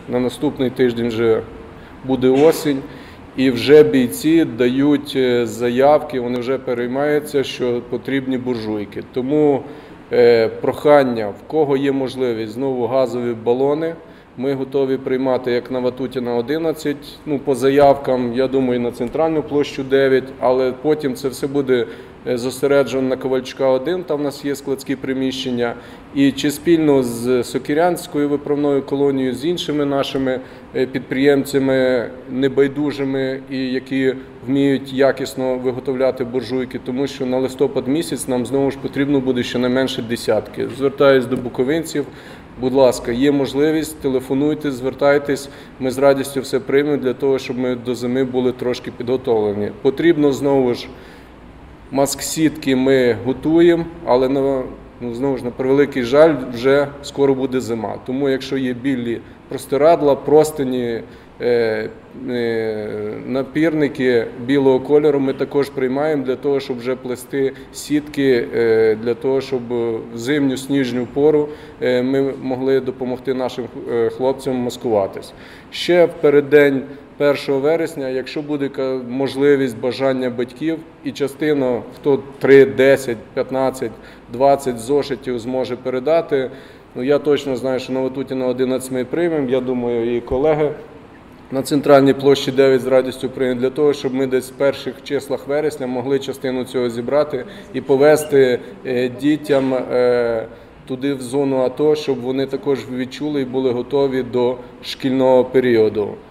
на наступний тиждень вже буде осінь, і вже бійці дають заявки, вони вже переймаються, що потрібні буржуйки. Тому прохання, в кого є можливість, знову газові балони, ми готові приймати як на Ватутіна 11, по заявкам, я думаю, на Центральну площу 9, але потім це все буде зосереджено на Ковальчука 1, там в нас є складські приміщення, і чи спільно з Сокирянською виправною колонією, з іншими нашими підприємцями небайдужими, і які вміють якісно виготовляти буржуйки, тому що на листопад місяць нам знову ж потрібно буде щонайменше десятки. Звертаюсь до буковинців, будь ласка, є можливість, телефонуйте, звертайтесь, ми з радістю все приймемо для того, щоб ми до зими були трошки підготовлені. Потрібно знову ж маск-сітки ми готуємо, але знову ж на превеликий жаль, вже скоро буде зима. Тому якщо є білі простирадла, простині, напірники білого кольору ми також приймаємо для того, щоб вже плести сітки, для того, щоб в зимню сніжну пору ми могли допомогти нашим хлопцям маскуватись. Ще в переддень 1 вересня, якщо буде можливість, бажання батьків, і частина, хто 3, 10, 15, 20 зошитів зможе передати, я точно знаю, що на Ватутіна 11 ми приймемо, я думаю, і колеги на Центральній площі 9 з радістю приймуть, для того, щоб ми десь в перших числах вересня могли частину цього зібрати і повезти дітям туди в зону АТО, щоб вони також відчули і були готові до шкільного періоду.